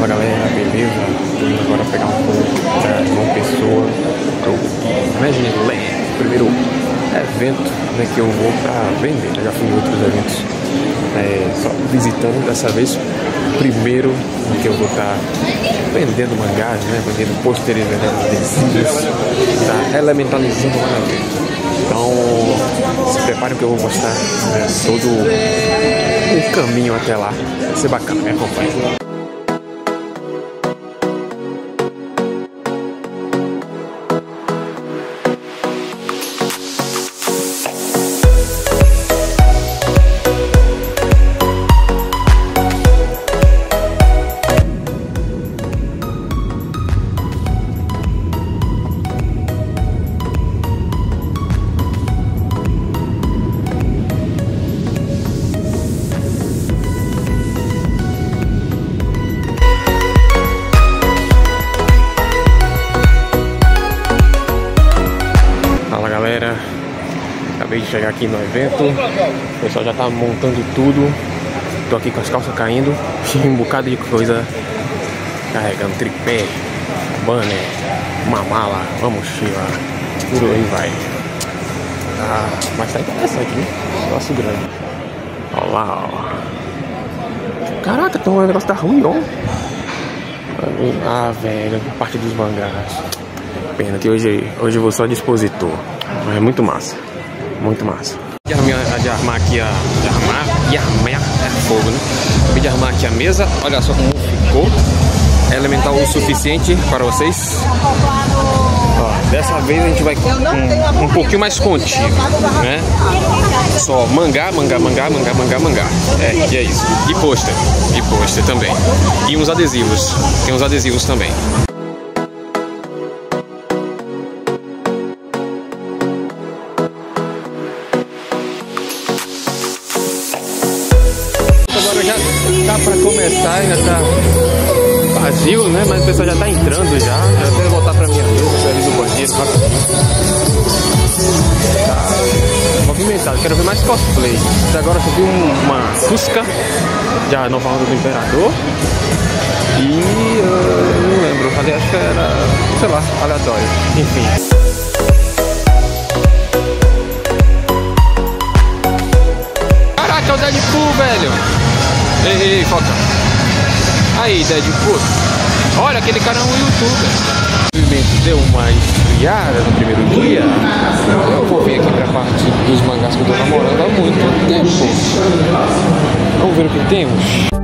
Fala galera, beleza? Tô indo agora pegar um voo pra João Pessoa pro Imagine Land, primeiro evento que eu vou pra vender. Eu já fui em outros eventos só visitando, dessa vez primeiro que eu vou estar vendendo mangás, vendendo pôsteres, vendendo adesivos, tá elementalizando o evento. Então se preparem que eu vou mostrar todo o caminho até lá. Vai ser bacana, me acompanhe. Galera, acabei de chegar aqui no evento, o pessoal já tá montando tudo, tô aqui com as calças caindo e um bocado de coisa, carregando tripé, banner, uma mala, uma mochila, tudo aí vai. Mas tá interessante, hein? Negócio grande. Olha lá, ó. Caraca, então o negócio tá ruim, ó. Velho, a parte dos mangás. Pena que hoje eu vou só de expositor. Mas é muito massa, muito massa. De armar aqui é fogo, né? Acabei de armar aqui a mesa, olha só como ficou. É elemental o suficiente para vocês. Ó, dessa vez a gente vai um pouquinho mais contigo, né? Só mangá. E é isso. E pôster também. E uns adesivos, tem uns adesivos também. Agora já tá pra começar, ainda tá vazio, né? Mas o pessoal já tá entrando já. Já até voltar pra minha mesa, pra ali do banheiro, rapidinho. Tá movimentado, quero ver mais cosplay. Até agora eu vi uma Fusca, já nova onda do Imperador. E eu não lembro, ali acho que era, sei lá, aleatório. Enfim. Caraca, é o Deadpool, velho! Ei, foca! Aí, Deadpool! Olha, aquele cara é um youtuber! O movimento deu uma esfriada no primeiro dia. Eu vou vir aqui pra parte dos mangás que eu tô namorando há muito tempo. Vamos ver o que temos.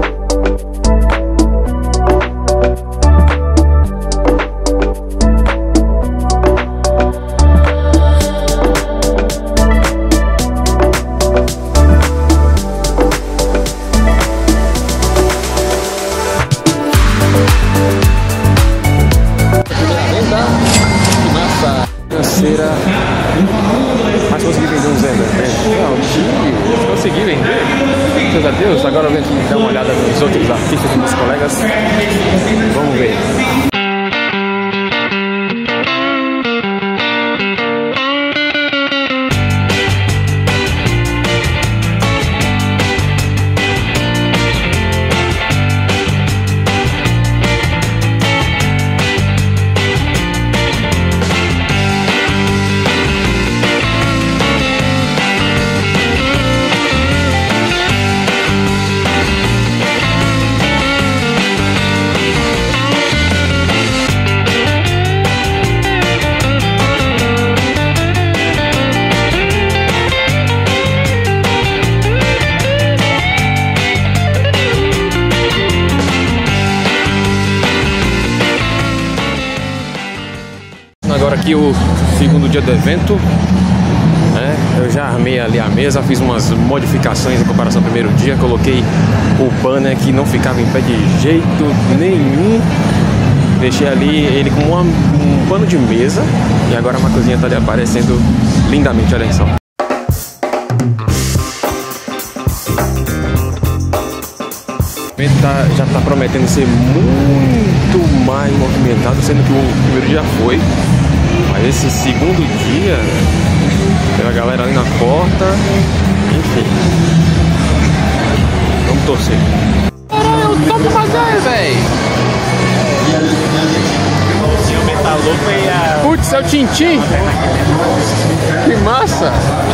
Mas consegui vender uns Não, consegui vender. Graças a Deus. Agora eu venho aqui dar uma olhada nos outros artistas e meus colegas. Vamos ver. Agora aqui o segundo dia do evento, né? Eu já armei ali a mesa, fiz umas modificações em comparação ao primeiro dia, coloquei o banner que não ficava em pé de jeito nenhum, deixei ali ele com um pano de mesa e agora a cozinha tá ali aparecendo lindamente, olha só. O evento já tá prometendo ser muito mais movimentado, sendo que o primeiro dia foi. Mas esse segundo dia, tem a galera ali na porta, enfim. Vamos torcer. Topa fazer, velho! o Tintim! Que massa!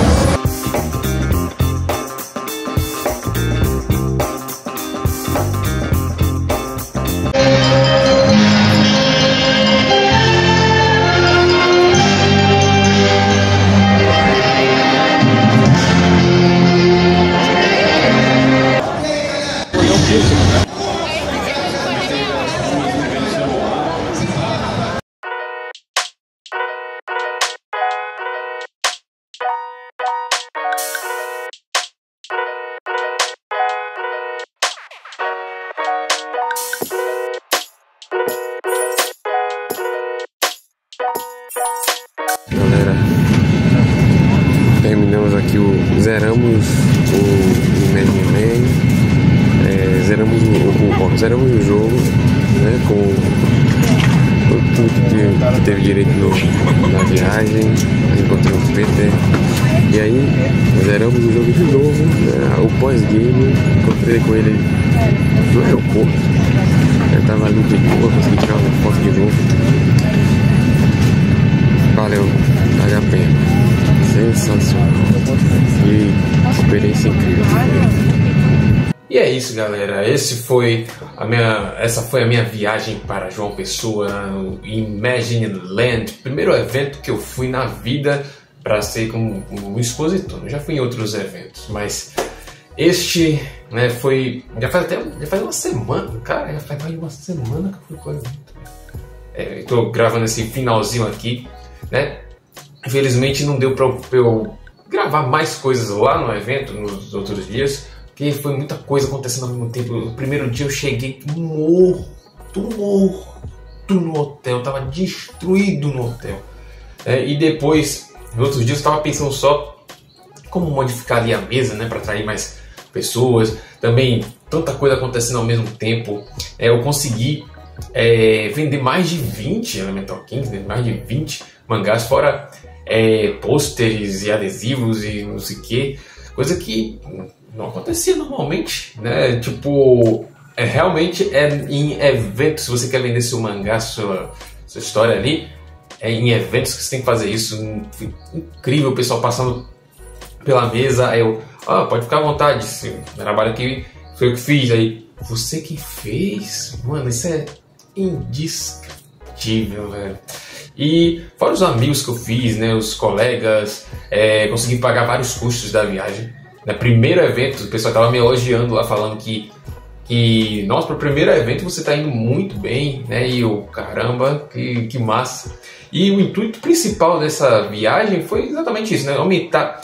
Galera, terminamos aqui zeramos o Imagine Land, zeramos o jogo, né, com tudo que teve direito na viagem, encontrei o Peter, e aí zeramos o jogo de novo, né, o pós-game, encontrei com ele no aeroporto, ele tava ali de boa, consegui tirar uma foto de novo. Valeu, vale a pena. Sensacional. E experiência incrível. E é isso, galera. Essa foi a minha viagem para João Pessoa, o Imagine Land. Primeiro evento que eu fui na vida para ser como um expositor. Eu já fui em outros eventos, mas este, né, foi... Já faz uma semana, cara. Já faz mais de uma semana que eu fui com o evento. Estou gravando esse finalzinho aqui, né? Infelizmente não deu para eu gravar mais coisas lá no evento nos outros dias, porque foi muita coisa acontecendo ao mesmo tempo. No primeiro dia eu cheguei morto no hotel, tava destruído no hotel. E depois, nos outros dias eu estava pensando só como modificar ali a mesa, né, para atrair mais pessoas. Também tanta coisa acontecendo ao mesmo tempo. Eu consegui vender mais de 20 Elemental Kings, né, mais de 20 mangás, fora pôsteres e adesivos e não sei o que, coisa que não acontecia normalmente, né? Tipo, realmente em eventos, se você quer vender seu mangá, sua história ali, em eventos que você tem que fazer isso. Incrível, o pessoal passando pela mesa, aí eu, pode ficar à vontade, esse trabalho aqui foi eu que fiz, aí, você que fez? Mano, isso é indescritível, velho. E fora os amigos que eu fiz, né, os colegas, consegui pagar vários custos da viagem. No primeiro evento, o pessoal estava me elogiando lá, falando que nossa, para o primeiro evento você está indo muito bem, né? E eu, caramba, que massa. E o intuito principal dessa viagem foi exatamente isso, né? Aumentar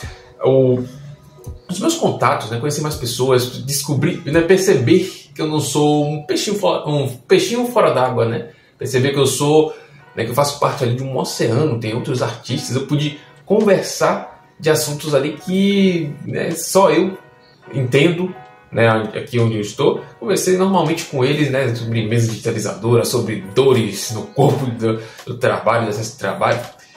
os meus contatos, né? Conhecer mais pessoas, descobrir, né? Perceber que eu não sou um peixinho fora d'água, né? Perceber que eu sou... Né, que eu faço parte ali de um oceano, tem outros artistas, eu pude conversar de assuntos ali que, né, só eu entendo, né, aqui onde eu estou. Conversei normalmente com eles, né, sobre mesa digitalizadora, sobre dores no corpo do trabalho, desse trabalho,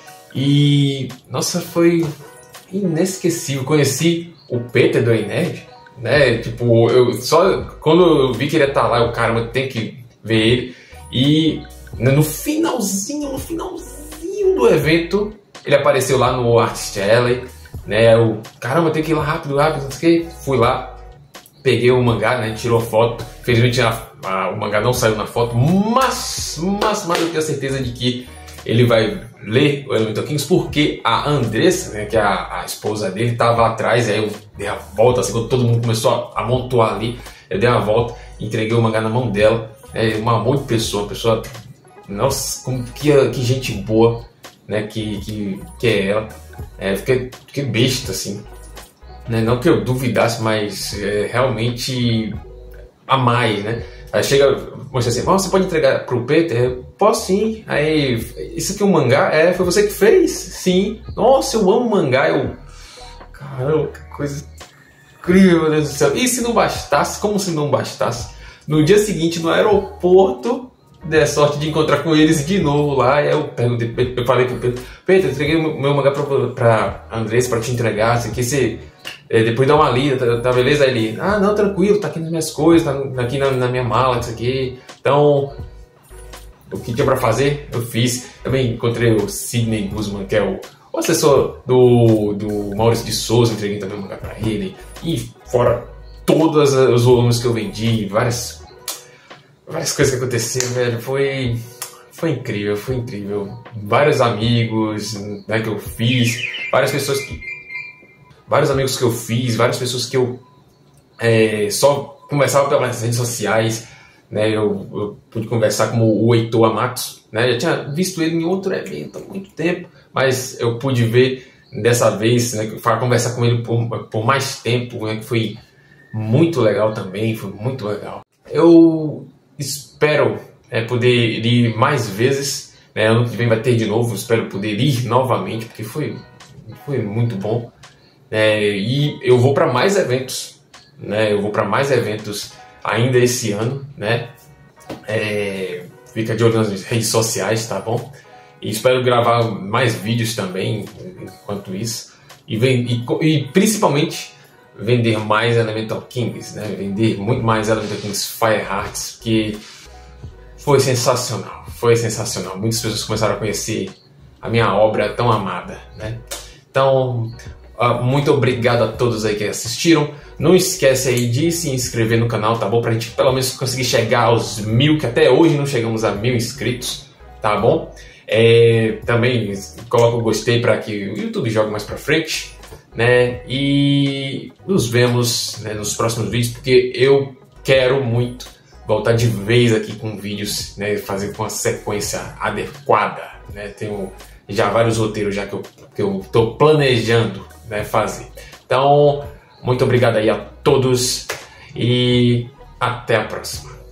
e nossa, foi inesquecível. Conheci o Peter do Nerd, né, tipo, quando eu vi que ele ia estar lá, eu, caramba, tem que ver ele. E no finalzinho do evento, ele apareceu lá no Artist Alley, né? Eu, caramba, tem que ir lá rápido, não sei o que. Fui lá, peguei o mangá, né? Tirou foto. Infelizmente o mangá não saiu na foto, mas eu tenho a certeza de que ele vai ler o Elemental Kings, porque a Andressa, né, que é a esposa dele, estava atrás. Aí eu dei a volta, assim, quando todo mundo começou a amontoar ali, eu dei uma volta, entreguei o mangá na mão dela. Uma amor de pessoa, uma pessoa... Nossa, que gente boa, né, que é ela. Fiquei besta, assim, né? Não que eu duvidasse, mas realmente a mais, né? Aí chega, mostra assim, você pode entregar pro Peter? Posso sim. Aí, isso aqui é um mangá? Foi você que fez? Sim. Nossa, eu amo mangá. Caramba, que coisa incrível, meu Deus do céu. E se não bastasse, como se não bastasse, no dia seguinte, no aeroporto, dei sorte de encontrar com eles de novo lá. E aí eu falei pro Pedro, eu entreguei o meu mangá pra Andressa pra te entregar, assim, que você depois dá uma lida, tá beleza? Aí ele, não, tranquilo, tá aqui nas minhas coisas, tá aqui na minha mala, isso aqui. Então, o que tinha para fazer, eu fiz. Também encontrei o Sidney Guzman, que é o assessor do Maurício de Souza, entreguei também um lugar para ele. E fora todos os volumes que eu vendi, várias coisas que aconteceram, velho, foi incrível, foi incrível. Vários amigos, né, que eu fiz, vários amigos que eu fiz, várias pessoas que eu só conversava pelas redes sociais, né? Eu pude conversar com o Heitor Amatos, né? Eu tinha visto ele em outro evento há muito tempo, mas eu pude ver dessa vez, né, conversar com ele por mais tempo, né, que foi muito legal também, foi muito legal. Eu espero poder ir mais vezes, né? Ano que vem vai ter de novo, espero poder ir novamente, porque foi muito bom. E eu vou para mais eventos, né? Eu vou para mais eventos ainda esse ano, né? Fica de olho nas redes sociais, tá bom? E espero gravar mais vídeos também enquanto isso. E principalmente vender mais Elemental Kings, né? Vender muito mais Elemental Kings Firehearts, que foi sensacional, foi sensacional. Muitas pessoas começaram a conhecer a minha obra tão amada, né? Então, muito obrigado a todos aí que assistiram. Não esquece aí de se inscrever no canal, tá bom? Pra gente pelo menos conseguir chegar aos 1000, que até hoje não chegamos a 1000 inscritos, tá bom? Também coloca o gostei para que o YouTube jogue mais pra frente, né? E nos vemos, né, nos próximos vídeos, porque eu quero muito voltar de vez aqui com vídeos, né? Fazer com a sequência adequada, né? Tenho já vários roteiros já que eu estou planejando, né, fazer. Então, muito obrigado aí a todos e até a próxima.